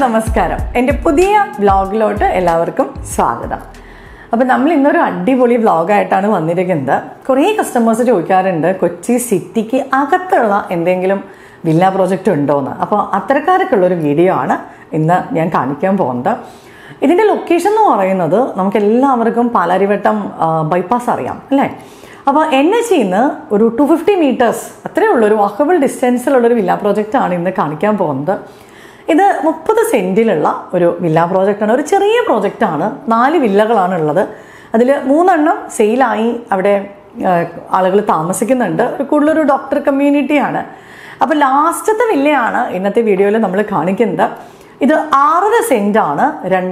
നമസ്കാരം. എൻ്റെ പുതിയ വ്ലോഗിലോട്ട് എല്ലാവർക്കും സ്വാഗതം. അപ്പോൾ നമ്മൾ ഇന്നൊരു അടിപൊളി വ്ലോഗായിട്ടാണ് വന്നിരിക്കുന്നത്. കുറേ കസ്റ്റമേഴ്സ് ചോദിക്കാറുണ്ട് കൊച്ചി സിറ്റിക്ക് അകത്തുള്ള എന്തെങ്കിലും വില്ല പ്രോജക്റ്റ് ഉണ്ടോയെന്ന്. അപ്പോൾ അത്തരക്കാർക്കുള്ളൊരു വീഡിയോ ആണ് ഇന്ന് ഞാൻ കാണിക്കാൻ പോകുന്നത്. ഇതിൻ്റെ ലൊക്കേഷൻ എന്ന് പറയുന്നത് നമുക്ക് എല്ലാവർക്കും പാലാരിവട്ടം ബൈപ്പാസ് അറിയാം അല്ലേ? അപ്പോൾ NH-ന്ന് ഒരു 250 മീറ്റേഴ്സ് അത്രയേ ഉള്ളൂ, ഒരു വാക്കബിൾ ഡിസ്റ്റൻസിലുള്ളൊരു വില്ല പ്രോജക്റ്റാണ് ഇന്ന് കാണിക്കാൻ പോകുന്നത്. ഇത് 30 സെൻറ്റിലുള്ള ഒരു വില്ല പ്രോജക്റ്റാണ്. ഒരു ചെറിയ പ്രോജക്റ്റാണ്. 4 വില്ലകളാണ് ഉള്ളത്. അതിൽ 3 എണ്ണം സെയിലായി അവിടെ ആളുകൾ താമസിക്കുന്നുണ്ട്. കൂടുതലൊരു ഡോക്ടർ കമ്മ്യൂണിറ്റിയാണ്. അപ്പോൾ ലാസ്റ്റത്തെ വില്ലയാണ് ഇന്നത്തെ വീഡിയോയിൽ നമ്മൾ കാണിക്കുന്നത്. ഇത് 6.5 സെൻറ്റാണ്.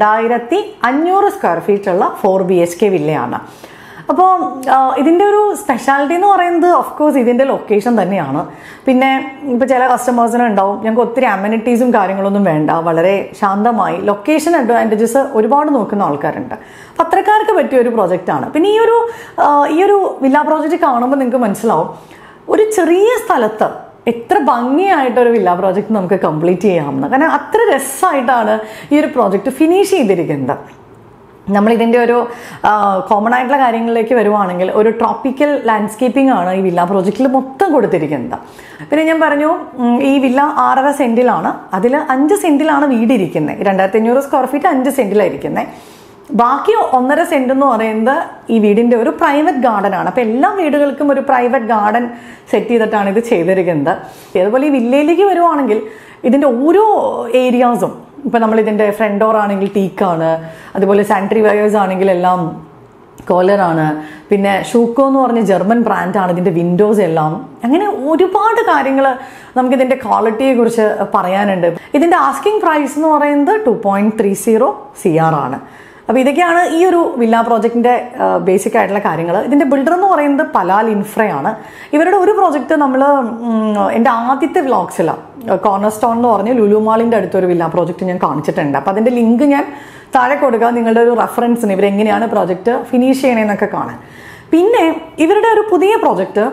2500 സ്ക്വയർ ഫീറ്റുള്ള 4 BHK വില്ലയാണ്. അപ്പോൾ ഇതിൻ്റെ ഒരു സ്പെഷ്യാലിറ്റി എന്ന് പറയുന്നത് ഓഫ്കോഴ്സ് ഇതിൻ്റെ ലൊക്കേഷൻ തന്നെയാണ്. പിന്നെ ഇപ്പോൾ ചില കസ്റ്റമേഴ്സിന് ഉണ്ടാവും ഞങ്ങൾക്ക് ഒത്തിരി അമ്യൂണിറ്റീസും കാര്യങ്ങളൊന്നും വേണ്ട, വളരെ ശാന്തമായി ലൊക്കേഷൻ അഡ്വാൻറ്റേജസ് ഒരുപാട് നോക്കുന്ന ആൾക്കാരുണ്ട്. അപ്പോൾ അത്രക്കാർക്ക് പറ്റിയ ഒരു പ്രോജക്റ്റാണ്. പിന്നെ ഈ ഒരു വില്ല പ്രോജക്റ്റ് കാണുമ്പോൾ നിങ്ങൾക്ക് മനസ്സിലാവും ഒരു ചെറിയ സ്ഥലത്ത് എത്ര ഭംഗിയായിട്ടൊരു വില്ല പ്രോജക്റ്റ് നമുക്ക് കംപ്ലീറ്റ് ചെയ്യാമെന്ന്. കാരണം അത്ര രസമായിട്ടാണ് ഈ ഒരു പ്രോജക്റ്റ് ഫിനിഷ് ചെയ്തിരിക്കുന്നത്. നമ്മളിതിൻ്റെ ഒരു കോമൺ ആയിട്ടുള്ള കാര്യങ്ങളിലേക്ക് വരുവാണെങ്കിൽ ഒരു ട്രോപ്പിക്കൽ ലാൻഡ്സ്കേപ്പിംഗ് ആണ് ഈ വില്ല പ്രോജക്റ്റിൽ മൊത്തം കൊടുത്തിരിക്കുന്നത്. പിന്നെ ഞാൻ പറഞ്ഞു ഈ വില്ല 6.5 സെൻറ്റിലാണ്. അതിൽ 5 സെൻറ്റിലാണ് വീടിരിക്കുന്നത്. 2500 സ്ക്വയർ ഫീറ്റ് 5 സെൻറ്റിലായിരിക്കുന്നത്. ബാക്കി 1.5 സെൻറ്റ് എന്ന് പറയുന്നത് ഈ വീടിൻ്റെ ഒരു പ്രൈവറ്റ് ഗാർഡൻ ആണ്. അപ്പോൾ എല്ലാ വീടുകൾക്കും ഒരു പ്രൈവറ്റ് ഗാർഡൻ സെറ്റ് ചെയ്തിട്ടാണ് ഇത് ചെയ്തിരിക്കുന്നത്. അതുപോലെ ഈ വില്ലയിലേക്ക് വരുവാണെങ്കിൽ ഇതിൻ്റെ ഓരോ ഏരിയാസും ഇപ്പം നമ്മളിതിൻ്റെ ഫ്രണ്ട് ഡോർ ആണെങ്കിൽ ടീക്കാണ്, അതുപോലെ സാനിറ്ററി വയേഴ്സ് ആണെങ്കിൽ എല്ലാം കോലറാണ്, പിന്നെ ഷൂക്കോ എന്ന് പറഞ്ഞ ജർമ്മൻ ബ്രാൻഡാണ് ഇതിൻ്റെ വിൻഡോസ് എല്ലാം. അങ്ങനെ ഒരുപാട് കാര്യങ്ങൾ നമുക്കിതിൻ്റെ ക്വാളിറ്റിയെക്കുറിച്ച് പറയാനുണ്ട്. ഇതിൻ്റെ ആസ്കിംഗ് പ്രൈസ് എന്ന് പറയുന്നത് 2.30 CR ആണ്. അപ്പോൾ ഇതൊക്കെയാണ് ഈ ഒരു വില്ല പ്രോജക്റ്റിൻ്റെ ബേസിക് ആയിട്ടുള്ള കാര്യങ്ങൾ. ഇതിൻ്റെ ബിൽഡർ എന്ന് പറയുന്നത് പലാൽ ഇൻഫ്രയാണ്. ഇവരുടെ ഒരു പ്രോജക്റ്റ് നമ്മൾ എൻ്റെ ആദ്യത്തെ വ്ലോഗ്സിലാണ് കോർണർ സ്റ്റോൺ എന്ന് പറഞ്ഞ് ലുലു മാളിൻ്റെ അടുത്തൊരു വില്ല പ്രോജക്റ്റ് ഞാൻ കാണിച്ചിട്ടുണ്ട്. അപ്പോൾ അതിൻ്റെ ലിങ്ക് ഞാൻ താഴെ കൊടുക്കുക, നിങ്ങളുടെ ഒരു റെഫറൻസിന് ഇവരെങ്ങനെയാണ് പ്രോജക്റ്റ് ഫിനിഷ് ചെയ്യണമെന്നൊക്കെ കാണാൻ. പിന്നെ ഇവരുടെ ഒരു പുതിയ പ്രോജക്റ്റ്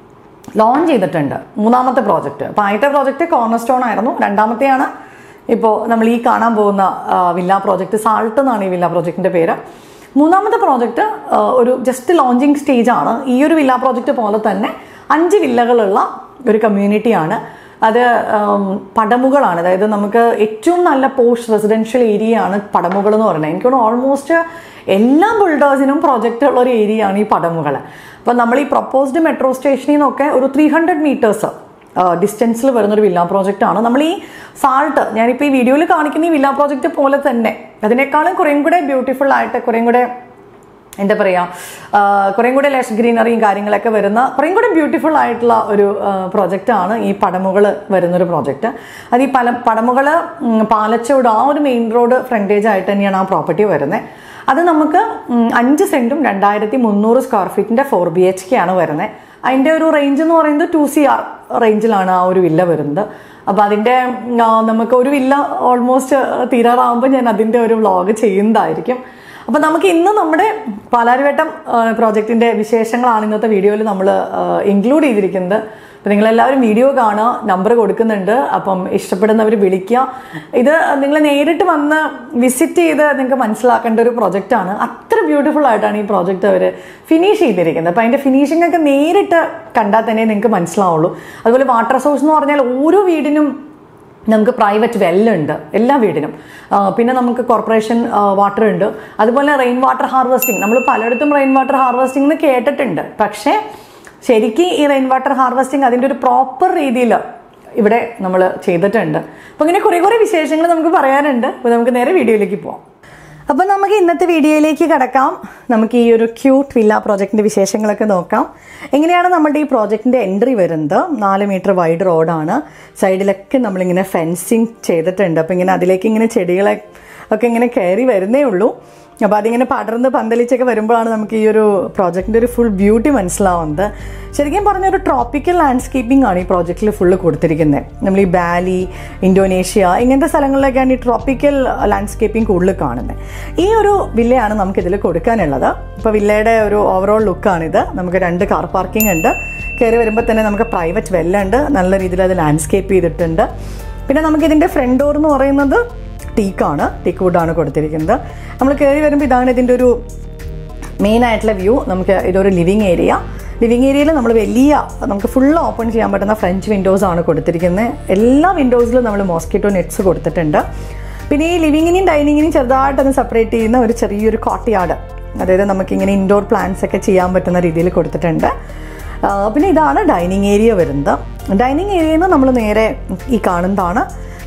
ലോഞ്ച് ചെയ്തിട്ടുണ്ട്, 3ാമത്തെ പ്രോജക്റ്റ്. അപ്പോൾ ആദ്യത്തെ പ്രോജക്റ്റ് കോർണർ സ്റ്റോൺ ആയിരുന്നു. 2ാമത്തെയാണ് ഇപ്പോൾ നമ്മൾ ഈ കാണാൻ പോകുന്ന വില്ല പ്രോജക്റ്റ്. സാൾട്ട് എന്നാണ് ഈ വില്ല പ്രോജക്റ്റിൻ്റെ പേര്. 3ാമത്തെ പ്രോജക്റ്റ് ഒരു ജസ്റ്റ് ലോഞ്ചിങ് സ്റ്റേജാണ്. ഈ ഒരു വില്ല പ്രോജക്റ്റ് പോലെ തന്നെ 5 വില്ലകളുള്ള ഒരു കമ്മ്യൂണിറ്റിയാണ്. അത് പടമുകളാണ്. അതായത് നമുക്ക് ഏറ്റവും നല്ല പോഷ് റെസിഡൻഷ്യൽ ഏരിയയാണ് പടമുകൾ എന്ന് പറയുന്നത്. എനിക്ക് തോന്നുന്നു ഓൾമോസ്റ്റ് എല്ലാ ബിൽഡേഴ്സിനും പ്രോജക്റ്റ് ഉള്ള ഒരു ഏരിയയാണ് ഈ പടമുകൾ. അപ്പോൾ നമ്മൾ ഈ പ്രൊപ്പോസ്ഡ് മെട്രോ സ്റ്റേഷനിൽ നിന്നൊക്കെ ഒരു 300 മീറ്റേഴ്സ് ഡിസ്റ്റൻസിൽ വരുന്നൊരു വില്ല പ്രോജക്റ്റ് ആണ്. നമ്മൾ ഈ സാൾട്ട് ഞാനിപ്പോൾ ഈ വീഡിയോയിൽ കാണിക്കുന്ന ഈ വില്ല പ്രോജക്റ്റ് പോലെ തന്നെ അതിനേക്കാളും കുറേയും കൂടെ ബ്യൂട്ടിഫുൾ ആയിട്ട്, കുറേയും കൂടെ എന്താ പറയുക, കുറേയും കൂടെ ലെഷ് ഗ്രീനറിയും കാര്യങ്ങളൊക്കെ വരുന്ന കുറേയും കൂടെ ബ്യൂട്ടിഫുൾ ആയിട്ടുള്ള ഒരു പ്രോജക്റ്റാണ് ഈ പടമുകൾ വരുന്നൊരു പ്രോജക്റ്റ്. അത് ഈ പടമുകൾ പാലച്ചോട് ആ ഒരു മെയിൻ റോഡ് ഫ്രണ്ടേജ് ആയിട്ട് തന്നെയാണ് ആ പ്രോപ്പർട്ടി വരുന്നത്. അത് നമുക്ക് 5 സെൻറ്റും 2300 സ്ക്വയർ ഫീറ്റിൻ്റെ 4 BHK ആണ് വരുന്നത്. അതിൻ്റെ ഒരു റേഞ്ച് എന്ന് പറയുന്നത് 2 CR റേഞ്ചിലാണ് ആ ഒരു വില്ല വരുന്നത്. അപ്പോൾ അതിൻ്റെ നമുക്ക് ഒരു വില്ല ഓൾമോസ്റ്റ് തീരാറാകുമ്പോൾ ഞാൻ അതിൻ്റെ ഒരു വ്ളോഗ് ചെയ്യുന്നതായിരിക്കും. അപ്പോൾ നമുക്ക് ഇന്ന് നമ്മുടെ പാലാരിവട്ടം പ്രോജക്റ്റിൻ്റെ വിശേഷങ്ങളാണ് ഇന്നത്തെ വീഡിയോയിൽ നമ്മൾ ഇൻക്ലൂഡ് ചെയ്തിരിക്കുന്നത്. അപ്പോൾ നിങ്ങളെല്ലാവരും വീഡിയോ കാണുക, നമ്പർ കൊടുക്കുന്നുണ്ട്. അപ്പം ഇഷ്ടപ്പെടുന്നവർ വിളിക്കുക. ഇത് നിങ്ങൾ നേരിട്ട് വന്ന് വിസിറ്റ് ചെയ്ത് നിങ്ങൾക്ക് മനസ്സിലാക്കേണ്ട ഒരു പ്രോജക്റ്റാണ്. അത്ര ബ്യൂട്ടിഫുൾ ആയിട്ടാണ് ഈ പ്രോജക്റ്റ് അവർ ഫിനിഷ് ചെയ്തിരിക്കുന്നത്. അപ്പോൾ അതിൻ്റെ ഫിനിഷിംഗ് ഒക്കെ നേരിട്ട് കണ്ടാൽ തന്നെ നിങ്ങൾക്ക് മനസ്സിലാവുള്ളൂ. അതുപോലെ വാട്ടർ സോഴ്സ് എന്ന് പറഞ്ഞാൽ ഓരോ വീടിനും നമുക്ക് പ്രൈവറ്റ് വെല്ലുണ്ട് എല്ലാ വീടിനും. പിന്നെ നമുക്ക് കോർപ്പറേഷൻ വാട്ടർ ഉണ്ട്. അതുപോലെ റെയിൻ വാട്ടർ ഹാർവെസ്റ്റിംഗ്, നമ്മൾ പലയിടത്തും റെയിൻ വാട്ടർ ഹാർവെസ്റ്റിംഗ് എന്ന് കേട്ടിട്ടുണ്ട്. പക്ഷേ ശരിക്കും ഈ റെയിൻ വാട്ടർ ഹാർവെസ്റ്റിംഗ് അതിൻ്റെ ഒരു പ്രോപ്പർ രീതിയിൽ ഇവിടെ നമ്മൾ ചെയ്തിട്ടുണ്ട്. അപ്പോൾ ഇങ്ങനെ കുറേ വിശേഷങ്ങൾ നമുക്ക് പറയാനുണ്ട്. അപ്പോൾ നമുക്ക് നേരെ വീഡിയോയിലേക്ക് പോകാം. അപ്പോൾ നമുക്ക് ഇന്നത്തെ വീഡിയോയിലേക്ക് കിടക്കാം. നമുക്ക് ഈ ഒരു ക്യൂട്ട് വില്ല പ്രോജക്റ്റിൻ്റെ വിശേഷങ്ങളൊക്കെ നോക്കാം. എങ്ങനെയാണ് നമ്മുടെ ഈ പ്രോജക്റ്റിൻ്റെ എൻട്രി വരുന്നത്? 4 മീറ്റർ വൈഡ് റോഡാണ്. സൈഡിലൊക്കെ നമ്മളിങ്ങനെ ഫെൻസിങ് ചെയ്തിട്ടുണ്ട്. അപ്പോൾ ഇങ്ങനെ അതിലേക്ക് ഇങ്ങനെ ചെടികളെ ഒക്കെ ഇങ്ങനെ കയറി വരുന്നേ ഉള്ളൂ. അപ്പോൾ അതിങ്ങനെ പടർന്ന് പന്തലിച്ചൊക്കെ വരുമ്പോഴാണ് നമുക്ക് ഈ ഒരു പ്രോജക്റ്റിൻ്റെ ഒരു ഫുൾ ബ്യൂട്ടി മനസ്സിലാവുന്നത്. ശരിക്കും പറഞ്ഞൊരു ട്രോപ്പിക്കൽ ലാൻഡ്സ്കേപ്പിംഗ് ആണ് ഈ പ്രോജക്റ്റിൽ ഫുള്ള് കൊടുത്തിരിക്കുന്നത്. നമ്മൾ ഈ ബാലി, ഇന്തോനേഷ്യ ഇങ്ങനത്തെ സ്ഥലങ്ങളിലൊക്കെയാണ് ഈ ട്രോപ്പിക്കൽ ലാൻഡ്സ്കേപ്പിംഗ് കൂടുതൽ കാണുന്നത്. ഈ ഒരു വില്ലയാണ് നമുക്കിതിൽ കൊടുക്കാനുള്ളത്. ഇപ്പോൾ വില്ലയുടെ ഒരു ഓവറോൾ ലുക്കാണിത്. നമുക്ക് 2 കാർ പാർക്കിംഗ് ഉണ്ട്. കയറി വരുമ്പോൾ തന്നെ നമുക്ക് പ്രൈവറ്റ് വെല്ലുണ്ട്. നല്ല രീതിയിൽ അത് ലാൻഡ്സ്കേപ്പ് ചെയ്തിട്ടുണ്ട്. പിന്നെ നമുക്കിതിൻ്റെ ഫ്രണ്ട് ഡോർ എന്ന് പറയുന്നത് ടീക്ക് വുഡാണ് കൊടുത്തിരിക്കുന്നത്. നമ്മൾ കയറി വരുമ്പോൾ ഇതാണ് ഇതിൻ്റെ ഒരു മെയിൻ ആയിട്ടുള്ള വ്യൂ. നമുക്ക് ഇതൊരു ലിവിങ് ഏരിയയിൽ നമ്മൾ നമുക്ക് ഫുൾ ഓപ്പൺ ചെയ്യാൻ പറ്റുന്ന ഫ്രഞ്ച് വിൻഡോസ് ആണ് കൊടുത്തിരിക്കുന്നത്. എല്ലാ വിൻഡോസിലും നമ്മൾ മോസ്കിറ്റോ നെറ്റ്സ് കൊടുത്തിട്ടുണ്ട്. പിന്നെ ഈ ലിവിങ്ങിനെയും ഡൈനിങ്ങിനെയും ചെറുതായിട്ടൊന്ന് സെപ്പറേറ്റ് ചെയ്യുന്ന ഒരു ചെറിയൊരു കോർട്ട്യാർഡ്, അതായത് നമുക്കിങ്ങനെ ഇൻഡോർ പ്ലാന്റ്സ് ഒക്കെ ചെയ്യാൻ പറ്റുന്ന രീതിയിൽ കൊടുത്തിട്ടുണ്ട്. പിന്നെ ഇതാണ് ഡൈനിങ് ഏരിയ വരുന്നത്. ഡൈനിങ് ഏരിയയിൽ നിന്ന് നമ്മൾ നേരെ ഈ കാണുന്നതാണ്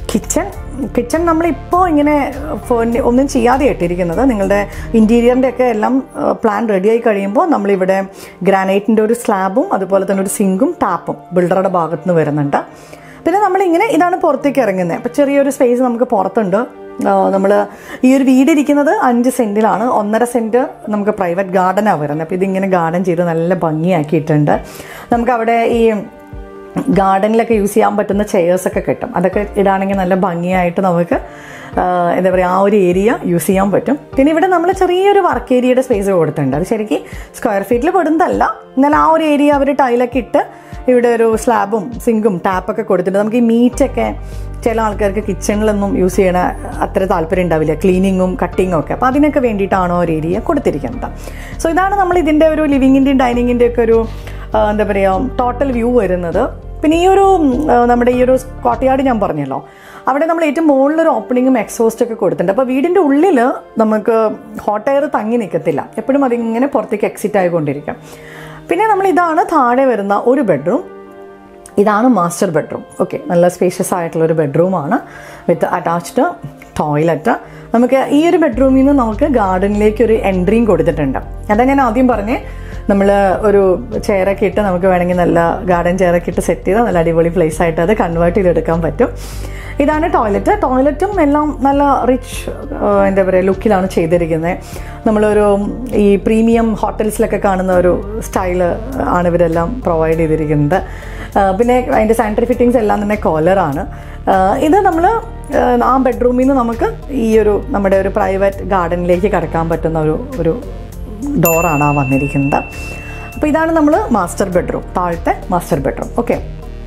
കിച്ചൺ നമ്മളിപ്പോൾ ഇങ്ങനെ ഒന്നും ചെയ്യാതെ ഇട്ടിരിക്കുന്നത്. നിങ്ങളുടെ ഇൻറ്റീരിയറിൻ്റെ ഒക്കെ എല്ലാം പ്ലാൻ റെഡിയായി കഴിയുമ്പോൾ നമ്മളിവിടെ ഗ്രാനൈറ്റിൻ്റെ ഒരു സ്ലാബും അതുപോലെ തന്നെ ഒരു സിങ്കും ടാപ്പും ബിൽഡറുടെ ഭാഗത്ത് നിന്ന് വരുന്നുണ്ട്. പിന്നെ നമ്മളിങ്ങനെ ഇതാണ് പുറത്തേക്ക് ഇറങ്ങുന്നത്. അപ്പോൾ ചെറിയൊരു സ്പേസ് നമുക്ക് പുറത്തുണ്ട്. നമ്മൾ ഈ ഒരു വീടിരിക്കുന്നത് 5 സെൻറ്റിലാണ്. 1.5 സെൻറ്റ് നമുക്ക് പ്രൈവറ്റ് ഗാർഡനാണ് വരുന്നത്. അപ്പോൾ ഇതിങ്ങനെ ഗാർഡൻ ചെയ്ത് നല്ല ഭംഗിയാക്കിയിട്ടുണ്ട്. നമുക്കവിടെ ഈ ഗാർഡനിലൊക്കെ യൂസ് ചെയ്യാൻ പറ്റുന്ന ചെയേഴ്സൊക്കെ കിട്ടും. അതൊക്കെ ഇടാണെങ്കിൽ നല്ല ഭംഗിയായിട്ട് നമുക്ക് എന്താ പറയുക ആ ഒരു ഏരിയ യൂസ് ചെയ്യാൻ പറ്റും. പിന്നെ ഇവിടെ നമ്മൾ ചെറിയൊരു വർക്ക് ഏരിയയുടെ സ്പേസ് കൊടുത്തിട്ടുണ്ട്. അത് ശരിക്കും സ്ക്വയർ ഫീറ്റിൽ പെടുന്നതല്ല, എന്നാൽ ആ ഒരു ഏരിയ അവർ ടൈലൊക്കെ ഇട്ട് ഇവിടെ ഒരു സ്ലാബും സിങ്കും ടാപ്പൊക്കെ കൊടുത്തിട്ടുണ്ട്. നമുക്ക് ഈ മീറ്റൊക്കെ ചില ആൾക്കാർക്ക് കിച്ചണിലൊന്നും യൂസ് ചെയ്യണ അത്ര താല്പര്യം ഉണ്ടാവില്ല, ക്ലീനിങ്ങും കട്ടിങ്ങും ഒക്കെ. അപ്പോൾ അതിനൊക്കെ വേണ്ടിയിട്ടാണ് ഒരു ഏരിയ കൊടുത്തിരിക്കുന്നത്. സോ ഇതാണ് നമ്മൾ ഇതിൻ്റെ ഒരു ലിവിങ്ങിൻ്റെയും ഡൈനിങ്ങിൻ്റെ ഒക്കെ ഒരു എന്താ പറയുക ടോട്ടൽ വ്യൂ വരുന്നത്. പിന്നെ ഈ ഒരു നമ്മുടെ ഈ ഒരു കോർട്ട്യാർഡ് ഞാൻ പറഞ്ഞല്ലോ, അവിടെ നമ്മൾ ഏറ്റവും മുകളിലൊരു ഓപ്പണിങ്ങും എക്സോസ്റ്റൊക്കെ കൊടുത്തിട്ടുണ്ട്. അപ്പോൾ വീടിൻ്റെ ഉള്ളിൽ നമുക്ക് ഹോട്ട് എയർ തങ്ങി നിൽക്കത്തില്ല, എപ്പോഴും അതിങ്ങനെ പുറത്തേക്ക് എക്സിറ്റ് ആയിക്കൊണ്ടിരിക്കും. പിന്നെ നമ്മൾ ഇതാണ് താഴെ വരുന്ന ഒരു ബെഡ്റൂം. ഇതാണ് മാസ്റ്റർ ബെഡ്റൂം. ഓക്കെ, നല്ല സ്പേഷ്യസ് ആയിട്ടുള്ളൊരു ബെഡ്റൂമാണ് വിത്ത് അറ്റാച്ച്ഡ് ടോയ്ലറ്റ്. നമുക്ക് ഈ ഒരു ബെഡ്റൂമിൽ നിന്ന് നമുക്ക് ഗാർഡനിലേക്ക് ഒരു എൻട്രിയും കൊടുത്തിട്ടുണ്ട്. അതാ ഞാൻ ആദ്യം പറഞ്ഞേ, നമ്മൾ ഒരു ചെയറൊക്കെ ഇട്ട് നമുക്ക് വേണമെങ്കിൽ നല്ല ഗാർഡൻ ചെയറൊക്കെ ഇട്ട് സെറ്റ് ചെയ്താൽ നല്ല അടിപൊളി പ്ലേസ് ആയിട്ട് അത് കൺവേർട്ട് ചെയ്തെടുക്കാൻ പറ്റും. ഇതാണ് ടോയ്ലറ്റും എല്ലാം നല്ല റിച്ച് എന്താ പറയുക ലുക്കിലാണ് ചെയ്തിരിക്കുന്നത്. നമ്മളൊരു ഈ പ്രീമിയം ഹോട്ടൽസിലൊക്കെ കാണുന്ന ഒരു സ്റ്റൈല് ആണ് ഇവരെല്ലാം പ്രൊവൈഡ് ചെയ്തിരിക്കുന്നത്. പിന്നെ അതിൻ്റെ സാനിറ്ററി ഫിറ്റിങ്സ് എല്ലാം തന്നെ കോലറാണ്. ഇത് നമ്മൾ ആ ബെഡ്റൂമിൽ നിന്ന് നമുക്ക് ഈ ഒരു നമ്മുടെ ഒരു പ്രൈവറ്റ് ഗാർഡനിലേക്ക് കടക്കാൻ പറ്റുന്ന ഒരു ഡോറാണ് ആ വന്നിരിക്കുന്നത്. അപ്പോൾ ഇതാണ് നമ്മൾ മാസ്റ്റർ ബെഡ്റൂം, താഴത്തെ മാസ്റ്റർ ബെഡ്റൂം. ഓക്കെ,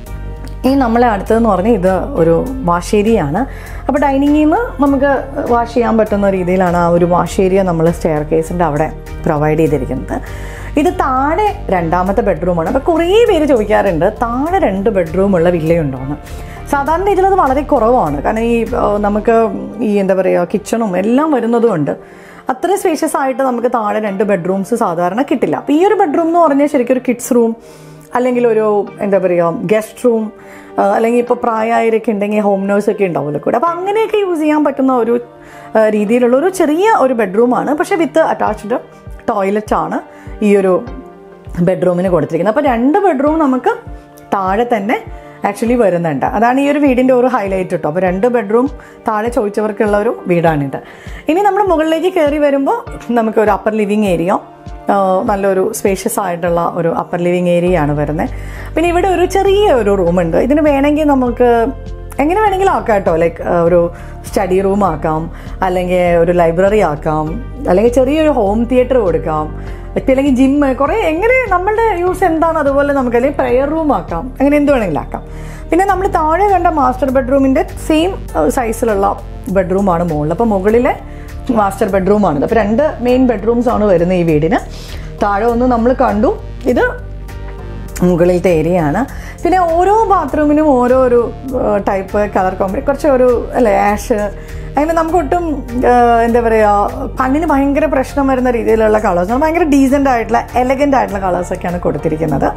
ഈ നമ്മളെ അടുത്തതെന്ന് പറഞ്ഞാൽ ഇത് ഒരു വാഷ് ഏരിയയാണ്. അപ്പോൾ ഡൈനിങ്ങിൽ നിന്ന് നമുക്ക് വാഷ് ചെയ്യാൻ പറ്റുന്ന രീതിയിലാണ് ആ ഒരു വാഷ് ഏരിയ നമ്മൾ സ്റ്റെയർ കേസിൻ്റെ അവിടെ പ്രൊവൈഡ് ചെയ്തിരിക്കുന്നത്. ഇത് താഴെ രണ്ടാമത്തെ ബെഡ്റൂമാണ്. അപ്പോൾ കുറേ പേര് ചോദിക്കാറുണ്ട് താഴെ 2 ബെഡ്റൂമുള്ള വില്ലയുണ്ടോയെന്ന്. സാധാരണ ഇതിലത് വളരെ കുറവാണ്. കാരണം ഈ നമുക്ക് ഈ എന്താ പറയുക കിച്ചണും എല്ലാം വരുന്നതുകൊണ്ട് അത്ര സ്പേഷ്യസ് ആയിട്ട് നമുക്ക് താഴെ 2 ബെഡ്റൂംസ് സാധാരണ കിട്ടില്ല. അപ്പോൾ ഈ ഒരു ബെഡ്റൂം എന്ന് പറഞ്ഞാൽ ശരിക്കും ഒരു കിഡ്സ് റൂം അല്ലെങ്കിൽ ഒരു എന്താ പറയുക ഗസ്റ്റ് റൂം, അല്ലെങ്കിൽ ഇപ്പോൾ പ്രായമായവരൊക്കെ ഉണ്ടെങ്കിൽ ഹോം നേഴ്സൊക്കെ ഉണ്ടാവുമല്ലോ കൂടെ. അപ്പോൾ അങ്ങനെയൊക്കെ യൂസ് ചെയ്യാൻ പറ്റുന്ന ഒരു രീതിയിലുള്ള ഒരു ചെറിയ ഒരു ബെഡ്റൂമാണ്. പക്ഷേ വിത്ത് അറ്റാച്ച്ഡ് ടോയ്ലറ്റാണ് ഈ ഒരു ബെഡ്റൂമിന് കൊടുത്തിരിക്കുന്നത്. അപ്പോൾ 2 ബെഡ്റൂം നമുക്ക് താഴെ തന്നെ ആക്ച്വലി വരുന്നുണ്ട്. അതാണ് ഈ ഒരു വീടിൻ്റെ ഒരു ഹൈലൈറ്റ് കേട്ടോ. അപ്പോൾ 2 ബെഡ്റൂം താഴെ ചോദിച്ചവർക്കുള്ള ഒരു വീടാണിത്. ഇനി നമ്മൾ മുകളിലേക്ക് കയറി വരുമ്പോൾ നമുക്ക് ഒരു അപ്പർ ലിവിങ് ഏരിയ, നല്ലൊരു സ്പേഷ്യസ് ആയിട്ടുള്ള ഒരു അപ്പർ ലിവിങ് ഏരിയ ആണ് വരുന്നത്. പിന്നെ ഇവിടെ ഒരു ചെറിയ ഒരു റൂമുണ്ട്. ഇതിന് വേണമെങ്കിൽ നമുക്ക് എങ്ങനെ വേണമെങ്കിലും ആക്കാം കേട്ടോ. ലൈക്ക് ഒരു സ്റ്റഡി റൂം ആക്കാം, അല്ലെങ്കിൽ ഒരു ലൈബ്രറി ആക്കാം, അല്ലെങ്കിൽ ചെറിയൊരു ഹോം തിയേറ്റർ കൊടുക്കാം, അല്ലെങ്കിൽ ജിമ്മ്, കുറേ എങ്ങനെ നമ്മളുടെ യൂസ് എന്താണ് അതുപോലെ നമുക്ക് അല്ലെങ്കിൽ പ്രെയർ റൂം ആക്കാം, അങ്ങനെ എന്ത് വേണമെങ്കിലും ആക്കാം. പിന്നെ നമ്മൾ താഴെ കണ്ട മാസ്റ്റർ ബെഡ്റൂമിൻ്റെ സെയിം സൈസിലുള്ള ബെഡ്റൂമാണ് മുകളിൽ. അപ്പോൾ മുകളിലെ മാസ്റ്റർ ബെഡ്റൂമാണിത്. അപ്പോൾ 2 മെയിൻ ബെഡ്റൂംസ് ആണ് വരുന്നത് ഈ വീടിന്. താഴെ ഒന്ന് നമ്മൾ കണ്ടു, ഇത് മുകളിലത്തെ ഏരിയ ആണ്. പിന്നെ ഓരോ ബാത്റൂമിനും ഓരോ ടൈപ്പ് കളർ കോമ്പിനേഷൻ, കുറച്ച് ഒരു അല്ലേ ആഷ്, അങ്ങനെ നമുക്ക് ഒട്ടും എന്താ പറയുക കണ്ണിന് ഭയങ്കര പ്രശ്നം വരുന്ന രീതിയിലുള്ള കളേഴ്സ്, ഭയങ്കര ഡീസൻ്റ് ആയിട്ടുള്ള എലഗൻ്റ് ആയിട്ടുള്ള കളേഴ്സൊക്കെയാണ് കൊടുത്തിരിക്കുന്നത്.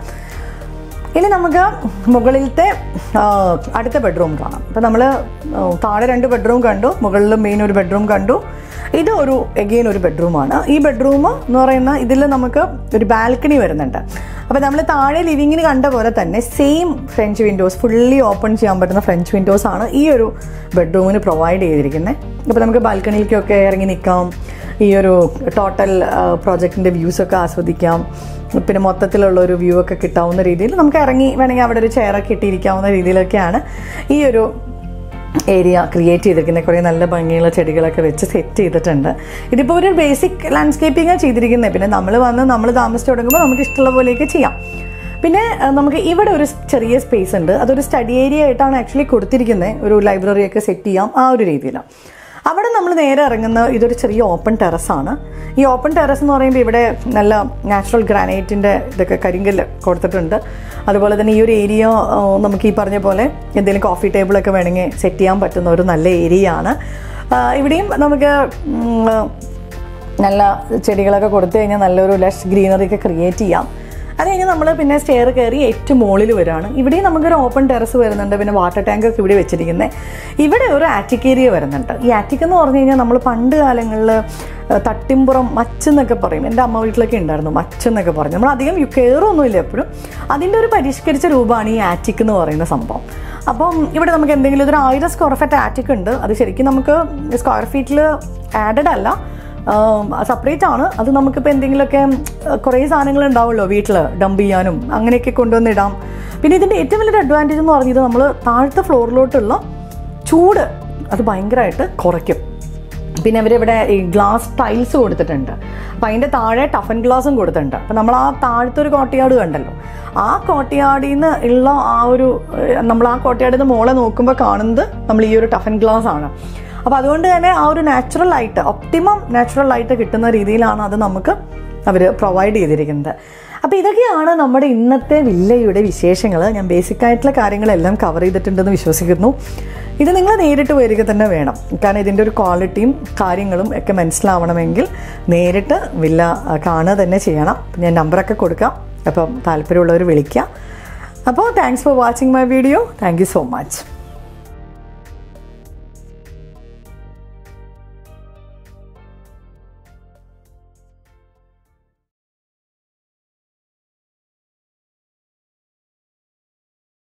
ഇനി നമുക്ക് മുകളിലത്തെ അടുത്ത ബെഡ്റൂം കാണാം. അപ്പോൾ നമ്മൾ താഴെ 2 ബെഡ്റൂം കണ്ടു, മുകളിൽ മെയിൻ ഒരു ബെഡ്റൂം കണ്ടു. ഇത് എഗെയിൻ ഒരു ബെഡ്റൂമാണ്. ഈ ബെഡ്റൂം എന്ന് പറയുന്ന ഇതിൽ നമുക്ക് ഒരു ബാൽക്കണി വരുന്നുണ്ട്. അപ്പോൾ നമ്മൾ താഴെ ലിവിങ്ങിന് കണ്ട പോലെ തന്നെ same French windows, fully open ചെയ്യാൻ പറ്റുന്ന ഫ്രഞ്ച് വിൻഡോസ് ആണ് ഈ ഒരു ബെഡ്റൂമിന് പ്രൊവൈഡ് ചെയ്തിരിക്കുന്നത്. അപ്പോൾ നമുക്ക് ബാൽക്കണിയിലേക്കൊക്കെ ഇറങ്ങി നിൽക്കാം, ഈ ഒരു ടോട്ടൽ പ്രോജക്റ്റിൻ്റെ വ്യൂസൊക്കെ ആസ്വദിക്കാം. പിന്നെ മൊത്തത്തിലുള്ള ഒരു വ്യൂ ഒക്കെ കിട്ടാവുന്ന രീതിയിൽ നമുക്ക് ഇറങ്ങി വേണമെങ്കിൽ അവിടെ ഒരു ചെയറൊക്കെ ഇട്ടിരിക്കാവുന്ന രീതിയിലൊക്കെയാണ് ഈ ഒരു ഏരിയ ക്രിയേറ്റ് ചെയ്തിരിക്കുന്നത്. കുറേ നല്ല ഭംഗിയുള്ള ചെടികളൊക്കെ വെച്ച് സെറ്റ് ചെയ്തിട്ടുണ്ട്. ഇതിപ്പോൾ ഒരു ബേസിക് ലാൻഡ്സ്കേപ്പിംഗാണ് ചെയ്തിരിക്കുന്നത്. പിന്നെ നമ്മൾ താമസിച്ച് തുടങ്ങുമ്പോൾ നമുക്ക് ഇഷ്ടമുള്ള പോലെയൊക്കെ ചെയ്യാം. പിന്നെ നമുക്ക് ഇവിടെ ഒരു ചെറിയ സ്പേസ് ഉണ്ട്, അതൊരു സ്റ്റഡി ഏരിയ ആയിട്ടാണ് ആക്ച്വലി കൊടുത്തിരിക്കുന്നത്. ഒരു ലൈബ്രറിയൊക്കെ സെറ്റ് ചെയ്യാം ആ ഒരു രീതിയിലാണ്. നമ്മൾ നേരെ ഇറങ്ങുന്ന ഇതൊരു ചെറിയ ഓപ്പൺ ടെറസാണ്. ഈ ഓപ്പൺ ടെറസ് എന്ന് പറയുമ്പോൾ ഇവിടെ നല്ല നാച്ചുറൽ ഗ്രാനൈറ്റിൻ്റെ ഇതൊക്കെ കരിങ്കല്ല് കൊടുത്തിട്ടുണ്ട്. അതുപോലെ തന്നെ ഈ ഒരു ഏരിയ നമുക്ക് ഈ പറഞ്ഞ പോലെ എന്തെങ്കിലും കോഫി ടേബിളൊക്കെ വേണമെങ്കിൽ സെറ്റ് ചെയ്യാൻ പറ്റുന്ന ഒരു നല്ല ഏരിയ ആണ്. ഇവിടെയും നമുക്ക് നല്ല ചെടികളൊക്കെ കൊടുത്തു കഴിഞ്ഞാൽ നല്ലൊരു ലഷ് ഗ്രീനറി ഒക്കെ ക്രിയേറ്റ് ചെയ്യാം. അത് കഴിഞ്ഞ് നമ്മൾ പിന്നെ സ്റ്റെയർ കയറി ഏറ്റവും മുകളിൽ വരികയാണ്. ഇവിടെയും നമുക്കൊരു ഓപ്പൺ ടെറസ് വരുന്നുണ്ട്. പിന്നെ വാട്ടർ ടാങ്കൊക്കെ ഇവിടെ വെച്ചിരിക്കുന്നത്. ഇവിടെ ഒരു ആറ്റിക് ഏരിയ വരുന്നുണ്ട്. ഈ ആറ്റിക് എന്ന് പറഞ്ഞു കഴിഞ്ഞാൽ നമ്മൾ പണ്ട് കാലങ്ങളിൽ തട്ടിമ്പുറം മച്ചെന്നൊക്കെ പറയും. എൻ്റെ അമ്മ വീട്ടിലൊക്കെ ഉണ്ടായിരുന്നു മച്ചെന്നൊക്കെ പറയും. നമ്മൾ അധികം കയറൊന്നുമില്ല എപ്പോഴും. അതിൻ്റെ ഒരു പരിഷ്കരിച്ച രൂപമാണ് ഈ ആറ്റിക് എന്ന് പറയുന്ന സംഭവം. അപ്പം ഇവിടെ നമുക്ക് എന്തെങ്കിലും ഒരു 1000 സ്ക്വയർ ഫീറ്റ് ആറ്റിക് ഉണ്ട്. അത് ശരിക്കും നമുക്ക് സ്ക്വയർ ഫീറ്റിൽ ആഡഡ് അല്ല, സെപ്പറേറ്റ് ആണ്. അത് നമുക്കിപ്പോൾ എന്തെങ്കിലുമൊക്കെ കുറേ സാധനങ്ങൾ ഉണ്ടാവുമല്ലോ വീട്ടിൽ ഡംപ് ചെയ്യാനും അങ്ങനെയൊക്കെ കൊണ്ടുവന്നിടാം. പിന്നെ ഇതിൻ്റെ ഏറ്റവും വലിയൊരു അഡ്വാൻറ്റേജ് എന്ന് പറഞ്ഞത് നമ്മൾ താഴത്തെ ഫ്ലോറിലോട്ടുള്ള ചൂട് അത് ഭയങ്കരമായിട്ട് കുറയ്ക്കും. പിന്നെ അവരിവിടെ ഈ ഗ്ലാസ് ടൈൽസ് കൊടുത്തിട്ടുണ്ട്. അപ്പം അതിൻ്റെ താഴെ ടഫൻ ഗ്ലാസും കൊടുത്തിട്ടുണ്ട്. അപ്പം നമ്മൾ ആ താഴത്തെ ഒരു കോട്ടയാട് കണ്ടല്ലോ, ആ കോട്ടയാടിൽ നിന്ന് ഉള്ള നമ്മൾ ആ കോട്ടയാടിൽ നിന്ന് മോളെ നോക്കുമ്പോൾ കാണുന്നത് നമ്മൾ ഈ ഒരു ടഫൻ ഗ്ലാസ് ആണ്. അപ്പോൾ അതുകൊണ്ട് തന്നെ ആ ഒരു natural light, optimum natural light കിട്ടുന്ന രീതിയിലാണ് അത് നമുക്ക് അവർ പ്രൊവൈഡ് ചെയ്തിരിക്കുന്നത്. അപ്പോൾ ഇതൊക്കെയാണ് നമ്മുടെ ഇന്നത്തെ വില്ലയുടെ വിശേഷങ്ങൾ. ഞാൻ ബേസിക്കായിട്ടുള്ള കാര്യങ്ങളെല്ലാം കവർ ചെയ്തിട്ടുണ്ടെന്ന് വിശ്വസിക്കുന്നു. ഇത് നിങ്ങൾ നേരിട്ട് വരിക തന്നെ വേണം. കാരണം ഇതിൻ്റെ ഒരു ക്വാളിറ്റിയും കാര്യങ്ങളും ഒക്കെ മനസ്സിലാവണമെങ്കിൽ നേരിട്ട് വില്ല കാണുക തന്നെ ചെയ്യണം. ഞാൻ നമ്പറൊക്കെ കൊടുക്കാം. അപ്പം താല്പര്യമുള്ളവർ വിളിക്കുക. അപ്പോൾ thanks for watching my video. Thank you so much.